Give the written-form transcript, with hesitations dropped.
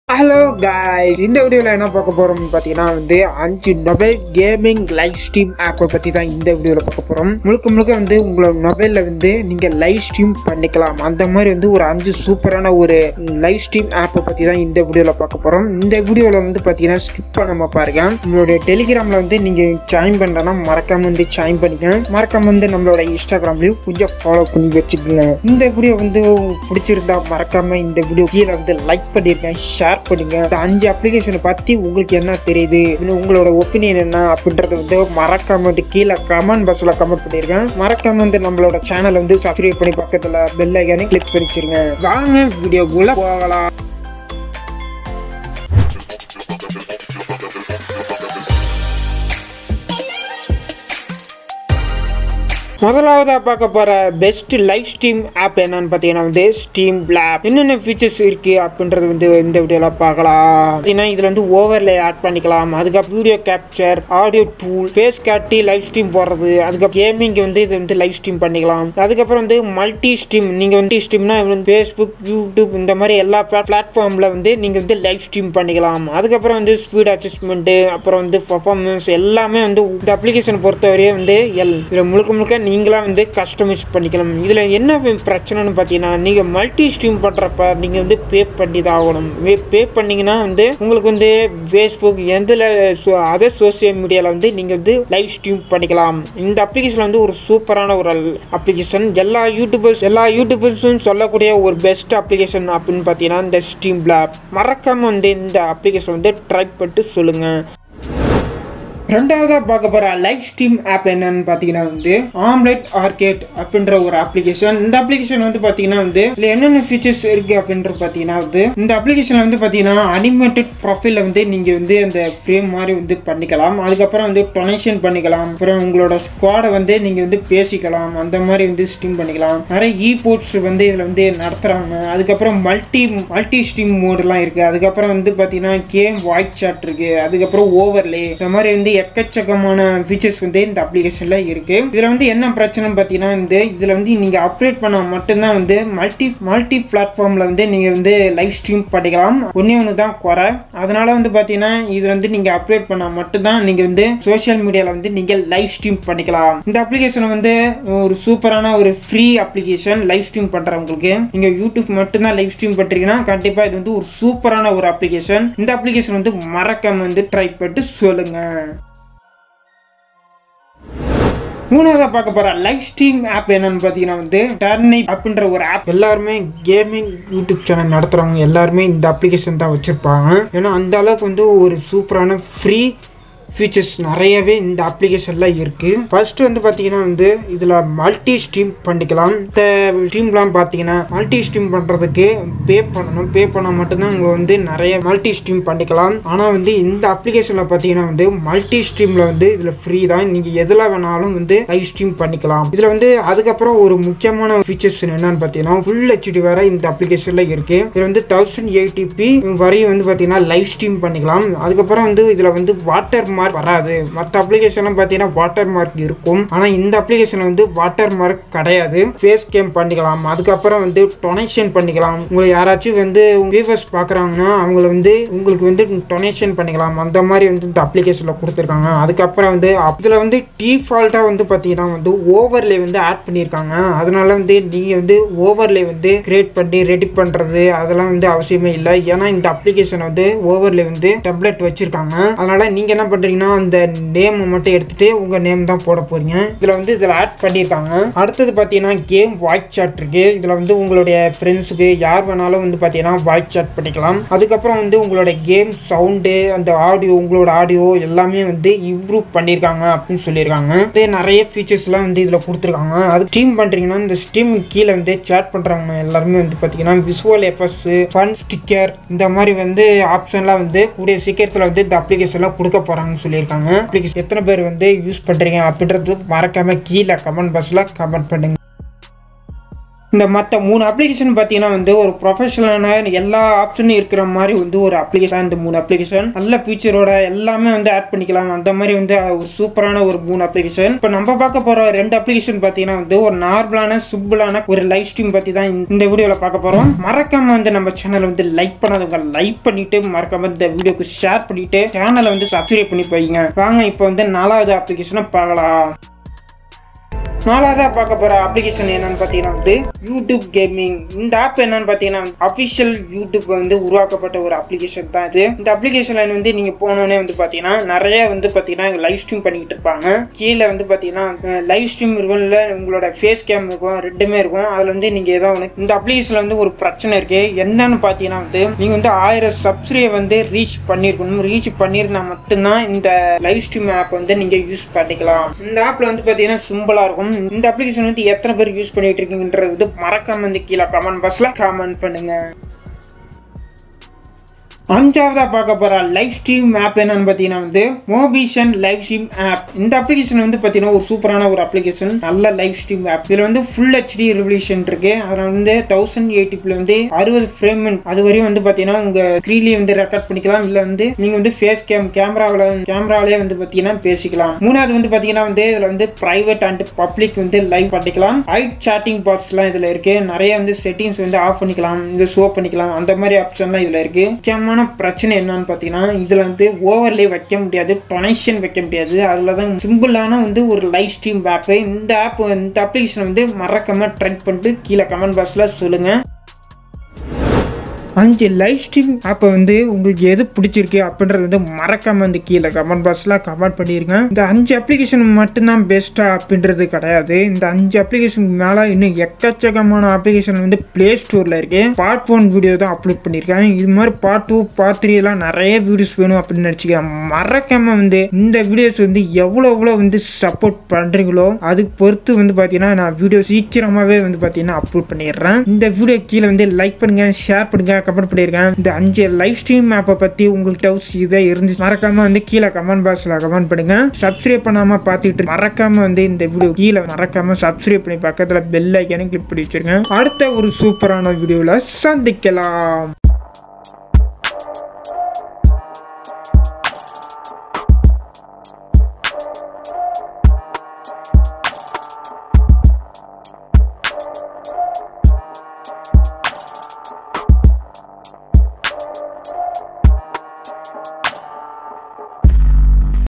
Hello guys, இந்த வீடியோல என்ன பார்க்க போறோம்னு பாத்தீங்கன்னா 5 mobile gaming live stream app பத்தி தான் இந்த வீடியோல பார்க்க போறோம். முழுக்க உங்களோட மொபைல்ல நீங்க லைவ் ஸ்ட்ரீம் பண்ணிக்கலாம். அந்த மாதிரி ஒரு 5 சூப்பரான ஒரு லைவ் ஸ்ட்ரீம் ஆப் பத்தி தான் இந்த வீடியோல பார்க்க போறோம். இந்த வீடியோல பாத்தீங்கன்னா ஸ்கிப் பண்ணாம பாருங்க. நம்மளோட டெலிகிராம்ல நீங்க ஜாயின் பண்ணலனா மறக்காம ஜாயின் பண்ணிக்கங்க. மறக்காம நம்மளோட இன்ஸ்டாகிராம்லயும் கொஞ்சம் ஃபாலோ பண்ணி வச்சுக்கோங்க. இந்த வீடியோ பிடிச்சிருந்தா மறக்காம இந்த வீடியோ கீழே லைக் பண்ணிருங்க, ஷேர் பண்ணுங்க. இந்த 5 அப்ளிகேஷனை பத்தி உங்களுக்கு என்ன தெரியுது, உங்களோட ஒப்பீனியன் என்ன அப்படின்றது மறக்காம கீழே கமெண்ட் பாக்ஸ்ல கமெண்ட் பண்ணிருங்க. மறக்காம நம்மளோட சேனல் சப்ஸ்கிரைப் பண்ணி பக்கத்துல பெல் ஐகானை கிளிக் பண்ணிச்சிருங்க. வாங்க வீடியோக்குள்ள போகலாம். முதலாவதா பார்க்க போற பெஸ்ட் லைவ் ஸ்ட்ரீம் ஆப் என்னன்னு பாத்தீங்கன்னா ஸ்ட்ரீம்லாப். என்னென்ன ஃபீச்சர்ஸ் இருக்கு அப்படின்றது இந்த வீடியோல பார்க்கலாம். இதுல ஓவர்லே ஆட் பண்ணிக்கலாம். அதுக்கப்புறம் video capture, audio tool, face காட்டி லைவ் ஸ்ட்ரீம் போடுறது, அதுக்கப்புறம் கேமிங் இது லைவ் ஸ்ட்ரீம் பண்ணிக்கலாம். அதுக்கப்புறம் மல்டி ஸ்ட்ரீம், நீங்க ஸ்ட்ரீம்னா ஃபேஸ்புக், யூடியூப் இந்த மாதிரி எல்லா பிளாட்ஃபார்ம்ல நீங்க லைவ் ஸ்ட்ரீம் பண்ணிக்கலாம். அதுக்கப்புறம் ஸ்பீட் அட்ஜஸ்ட்மெண்ட், அப்புறம் பெர்ஃபார்மன்ஸ் எல்லாமே இந்த அப்ளிகேஷன் பொறுத்தவரையே இதுல முழுக்க நீங்களா கஸ்டமைஸ் பண்ணிக்கலாம். இதுல என்ன பிரச்சனைன்னு பாத்தீங்கன்னா, நீங்க மல்டி ஸ்ட்ரீம் பண்றப்ப நீங்க பே பண்ணி தான் ஆகணும். பே பண்ணீங்கன்னா உங்களுக்கு ஃபேஸ்புக் எந்த அதர் சோசியல் மீடியால நீங்க லைவ் ஸ்ட்ரீம் பண்ணிக்கலாம். இந்த அப்ளிகேஷன் ஒரு சூப்பரான ஒரு அப்ளிகேஷன். எல்லா யூடியூபர்ஸும் சொல்லக்கூடிய ஒரு பெஸ்ட் அப்ளிகேஷன் அப்படின்னு பாத்தீங்கன்னா இந்த ஸ்ட்ரீம்லாப். மறக்காம இந்த அப்ளிகேஷன் ட்ரை பண்ணிட்டு சொல்லுங்க. ரெண்டாவதா பார்க்க போற லைவ் ஸ்ட்ரீம் ஆப் என்னன்னு பாத்தீங்கன்னா ஆம்லெட் ஆர்கேட் அப்படின்ற ஒரு அப்ளிகேஷன். இந்த அப்ளிகேஷன் பாத்தீங்கன்னா இதுல என்னென்ன ஃபீச்சர்ஸ் இருக்கு அப்படின்ற பாத்தீங்கன்னா இந்த அப்ளிகேஷன்ல பாத்தீங்கன்னா அனிமேட்டட் ப்ரொஃபைல நீங்க அந்த ஃப்ரேம் மாதிரி பண்ணிக்கலாம். அதுக்கப்புறம் டொனேஷன் பண்ணிக்கலாம். அப்புறம் உங்களோட ஸ்குவாடை நீங்க பேசிக்கலாம். அந்த மாதிரி ஸ்ட்ரீம் பண்ணிக்கலாம். நிறைய ஈபோர்ட்ஸ் இதுல நடத்துறாங்க. அதுக்கப்புறம் மல்டி ஸ்ட்ரீம் மோட் எல்லாம் இருக்கு. அதுக்கப்புறம் பாத்தீங்கன்னா கேம் வாய்ஸ் சாட் இருக்கு. அதுக்கப்புறம் ஓவர்லே இந்த மாதிரி எக்கச்சக்கமான ஃபீச்சர்ஸ் இந்த அப்ளிகேஷன்ல இருக்கு. இதுல என்ன பிரச்சனை பாத்தீங்கன்னா இதுல நீங்க அப்டேட் பண்ணா மட்டும்தான் மல்டி பிளாட்ஃபார்ம்ல நீங்க லைவ் ஸ்ட்ரீம் பண்ணிக்கலாம். ஒண்ணு தான் குறை. அதனால பாத்தீங்கன்னா இதுல நீங்க அப்டேட் பண்ணா மட்டும்தான் நீங்க சோசியல் மீடியால நீங்க லைவ் ஸ்ட்ரீம் பண்ணிக்கலாம். இந்த அப்ளிகேஷன் ஒரு சூப்பரான ஒரு ஃப்ரீ அப்ளிகேஷன். லைவ் ஸ்ட்ரீம் பண்றவங்களுக்கு நீங்க யூடியூப் மட்டும்தான் லைவ் ஸ்ட்ரீம் பண்றீங்கன்னா கண்டிப்பா இது ஒரு சூப்பரான ஒரு அப்ளிகேஷன். இந்த அப்ளிகேஷன் மறக்காம ட்ரை பண்ணிட்டு சொல்லுங்க. மூணாவதா பார்க்க போற லைவ் ஸ்ட்ரீம் ஆப் என்னன்னு பாத்தீங்கன்னா டர்னிப் அப்படின்ற ஒரு ஆப். எல்லாருமே கேமிங் யூடியூப் சேனல் நடத்துறவங்க எல்லாருமே இந்த அப்ளிகேஷன் தான் வச்சிருப்பாங்க. ஏன்னா அந்த அளவுக்கு ஒரு சூப்பரான ஃப்ரீ ஃபீச்சர்ஸ் நிறையவே இந்த அப்ளிகேஷன்ல இருக்கு. ஃபர்ஸ்ட் பாத்தீங்கன்னா இதுல மல்டி ஸ்ட்ரீம் பண்ணிக்கலாம். இந்த ஸ்ட்ரீம்லாம் பாத்தீங்கன்னா மல்டி ஸ்ட்ரீம் பண்றதுக்கு பே பண்ணணும். பே பண்ணா மட்டும்தான் உங்க நிறைய மல்டி ஸ்ட்ரீம் பண்ணிக்கலாம். ஆனா இந்த அப்ளிகேஷன்ல பாத்தீங்கன்னா மல்டி ஸ்ட்ரீம்ல இதுல ஃப்ரீ தான். நீங்க எதுல வேணாலும் லைவ் ஸ்ட்ரீம் பண்ணிக்கலாம். இதுல அதுக்கப்புறம் ஒரு முக்கியமான ஃபீச்சர்ஸ் என்னன்னு பாத்தீங்கன்னா ஃபுல் HD வேற இந்த அப்ளிகேஷன்ல இருக்கு. இதுல 1080p வரையும் பாத்தீங்கன்னா லைவ் ஸ்ட்ரீம் பண்ணிக்கலாம். அதுக்கப்புறம் இதுல வாட்டர் மார்க் வராது. மற்ற அப்ளிகேஷன் பாத்தீங்கன்னா வாட்டர் மார்க் இருக்கும். ஆனா இந்த அப்ளிகேஷன் வாட்டர் மார்க் கிடையாது. ஃபேஸ் கேம் பண்ணிக்கலாம். அதுக்கப்புறம் டொனேஷன் பண்ணிக்கலாம். உங்களுக்கு யாராச்சும் வியூவர்ஸ் பாக்குறாங்கன்னா அவங்கள உங்களுக்கு டொனேஷன் பண்ணிக்கலாம். அந்த மாதிரி இந்த அப்ளிகேஷன்ல கொடுத்துருக்காங்க. அதுக்கப்புறம் இதுல டிஃபால்ட்டா பாத்தீங்கன்னா ஓவர்லே ஆட் பண்ணிருக்காங்க. அதனால நீங்க ஓவர்லே கிரியேட் பண்ணி ரெடி பண்றது அதெல்லாம் அவசியமே இல்லை. ஏன்னா இந்த அப்ளிகேஷன் ஓவர்லே டெம்ப்ளேட் வச்சிருக்காங்க. அதனால நீங்க என்ன பண்றீங்க, அந்த நேம் மட்டும் எடுத்துட்டு உங்க நேம் தான் போட போறீங்க. இதுல ஆட் பண்ணிருக்காங்க. அடுத்தது பாத்தீங்கன்னா கேம் வாய்ஸ் சாட் இருக்கு. இதுல உங்களுடைய ஃப்ரெண்ட்ஸுக்கு யார் வேணாலும் பாத்தீங்கன்னா வாய்ஸ் சாட் பண்ணிக்கலாம். அதுக்கப்புறம் உங்களோட கேம் சவுண்டு, அந்த ஆடியோ, உங்களோட ஆடியோ எல்லாமே இம்ப்ரூவ் பண்ணிருக்காங்க அப்படின்னு சொல்லியிருக்காங்க. நிறைய ஃபீச்சர்ஸ் எல்லாம் இதுல கொடுத்துருக்காங்க. அது ஸ்ட்ரீம் பண்றீங்கன்னா இந்த ஸ்ட்ரீம் கீழே சேட் பண்றவங்க எல்லாருமே பாத்தீங்கன்னா விசுவல் எஃபெக்ட்ஸ், ஃபன் ஸ்டிக்கர் இந்த மாதிரி ஆப்ஷன்லாம் கூடிய சீக்கிரத்துல இந்த அப்ளிகேஷன்ல கொடுக்க போறாங்க சொல்லியிருக்காங்க. எத்தனை பேர் யூஸ் பண்றீங்க அப்படின்றது மறக்காம கீழே கமெண்ட் பாக்ஸ்ல கமெண்ட் பண்ணுங்க. இந்த மற்ற 3 அப்ளிகேஷன் பார்த்தீங்கன்னா வந்து ஒரு ப்ரொஃபஷனலான எல்லா ஆப்ஷனும் இருக்கிற மாதிரி வந்து ஒரு அப்ளிகேஷன். இந்த 3 அப்ளிகேஷன் நல்ல ஃபீச்சரோட எல்லாமே வந்து ஆட் பண்ணிக்கலாம். அந்த மாதிரி வந்து ஒரு சூப்பரான ஒரு 3 அப்ளிகேஷன். இப்போ நம்ம பார்க்க போற 2 அப்ளிகேஷன் பார்த்தீங்கன்னா வந்து ஒரு நார்மலான சிம்பிளான ஒரு லைவ் ஸ்ட்ரீம் பத்தி தான் இந்த வீடியோல பார்க்க போறோம். மறக்காம வந்து நம்ம சேனலை வந்து லைக் பண்ணாதவங்க லைக் பண்ணிட்டு மறக்காம இந்த வீடியோக்கு ஷேர் பண்ணிட்டு சேனலை வந்து சப்ஸ்கிரைப் பண்ணி போய்ங்க. வாங்க இப்போ வந்து 4வது அப்ளிகேஷனை பார்க்கலாம். 4வதா பார்க்க போற அப்ளிகேஷன் என்னன்னு பார்த்தீங்கன்னா வந்து யூடியூப் கேமிங். இந்த ஆப் என்னன்னு பார்த்தீங்கன்னா அபிஷியல் யூடியூப் வந்து உருவாக்கப்பட்ட ஒரு அப்ளிகேஷன் தான் இது. இந்த அப்ளிகேஷன்ல வந்து நீங்க போனோடனே வந்து பார்த்தீங்கன்னா நிறைய வந்து பார்த்தீங்கன்னா லைவ் ஸ்ட்ரீம் பண்ணிக்கிட்டு இருப்பாங்க. கீழே வந்து பார்த்தீங்கன்னா லைவ் ஸ்ட்ரீம் இருக்கும், இல்லை உங்களோட ஃபேஸ் கேம் இருக்கும், ரெண்டுமே இருக்கும். அதுல வந்து நீங்க ஏதாவது இந்த அப்ளிகேஷன்ல வந்து ஒரு பிரச்சனை இருக்கு. என்னன்னு பார்த்தீங்கன்னா வந்து நீங்க வந்து 1000 சப்ஸ்கிரைபர் வந்து ரீச் பண்ணிருக்கணும். ரீச் பண்ணிருந்தா மட்டும்தான் இந்த லைவ் ஸ்ட்ரீம் ஆப் வந்து நீங்க யூஸ் பண்ணிக்கலாம். இந்த ஆப்ல வந்து பார்த்தீங்கன்னா சிம்பிளா இருக்கும். இந்த அப்ளிகேஷன் வந்து எத்தனை பேர் யூஸ் பண்ணிட்டு இருக்கீங்கன்றது மறக்காம வந்து கீழே கமெண்ட் பாக்ஸ்ல கமெண்ட் பண்ணுங்க. 5வதா பார்க்க போற லைவ் ஸ்ட்ரீம் ஆப் என்னன்னு பார்த்தீங்கன்னா வந்து மோபிசன் லைவ் ஸ்ட்ரீம் ஆப். இந்த அப்ளிகேஷன் வந்து பார்த்தீங்கன்னா ஒரு சூப்பரான ஒரு அப்ளிகேஷன், நல்ல லைவ் ஸ்ட்ரீம் ஆப். இதுல வந்து ஃபுல் HD ரெவல்யூஷன் இருக்கு. அதனால வந்து 1080p வந்து 60 ஃப்ரேம் அது வரையும் வந்து பார்த்தீங்கன்னா உங்க ஸ்கிரீன்லயே வந்து ரெக்கார்ட் பண்ணிக்கலாம். இல்ல வந்து நீங்க வந்து ஃபேஸ் கேமராவிலே வந்து பார்த்தீங்கன்னா பேசிக்கலாம். 3வது வந்து பார்த்தீங்கன்னா வந்து இதுல வந்து பிரைவேட் அண்ட் பப்ளிக் வந்து லைவ் பண்ணிக்கலாம். ஹைட் சாட்டிங் பாக்ஸ் எல்லாம் இதுல இருக்கு. நிறைய வந்து செட்டிங்ஸ் வந்து ஆஃப் பண்ணிக்கலாம், இந்த ஷோ பண்ணிக்கலாம். அந்த மாதிரி ஆப்ஷன்லாம் இதுல இருக்கு. முக்கியமான பிரச்சனை என்னன்னு பார்த்தீங்கன்னா இதுல வந்து ஓவர்லே வைக்க முடியாது, டொனேஷன் வைக்க முடியாது. அதுலதான் சிம்பிளான வந்து ஒரு லைவ் ஸ்ட்ரீம் ஆப். இந்த அப்ளிகேஷன் வந்து மறக்காம ட்ரை பண்ணிட்டு கீழே கமெண்ட் பாக்ஸ்ல சொல்லுங்க. 5 லைவ் ஸ்ட்ரீம் ஆப்பை வந்து உங்களுக்கு எது பிடிச்சிருக்கு அப்படின்றது வந்து மறக்காம வந்து கீழே கமெண்ட் பாக்ஸ்ல கமெண்ட் பண்ணிருங்க. இந்த 5 அப்ளிகேஷன் மட்டும்தான் பெஸ்டா அப்படின்றது கிடையாது. இந்த 5 அப்ளிகேஷன் மேல இன்னும் எக்கச்சக்கமான அப்ளிகேஷன் வந்து பிளே ஸ்டோர்ல இருக்கு. பார்ட் 1 வீடியோ தான் அப்லோட் பண்ணிருக்கேன். இது மாதிரி பார்ட் 2 பார்ட் 3 எல்லாம் நிறைய வீடியோஸ் வேணும் அப்படின்னு நினைச்சுக்கிறேன். மறக்காம வந்து இந்த வீடியோஸ் வந்து எவ்வளவு வந்து சப்போர்ட் பண்றீங்களோ அதுக்கு பொறுத்து வந்து பாத்தீங்கன்னா நான் வீடியோ சீக்கிரமாவே வந்து பாத்தீங்கன்னா அப்லோட் பண்ணிடுறேன். இந்த வீடியோ கீழே வந்து லைக் பண்ணுங்க, ஷேர் பண்ணுங்க, கமெண்ட் பண்ணிருக்கேன். இந்த 5 லைவ் ஸ்ட்ரீம் ஆப்பை பத்தி உங்களுக்கு டவுட்ஸ் இதே இருந்துச்சு மறக்காம வந்து கீழே கமெண்ட் பாக்ஸ்ல கமெண்ட் பண்ணுங்க. சப்ஸ்கிரைப் பண்ணாம பார்த்துட்டு மறக்காம வந்து இந்த வீடியோ கீழே மறக்காம சப்ஸ்கிரைப் பண்ணி பக்கத்துல பெல் ஐகானை கிளிக் பண்ணி வச்சிருங்க. அடுத்த ஒரு சூப்பரான வீடியோல சந்திக்கலாம்.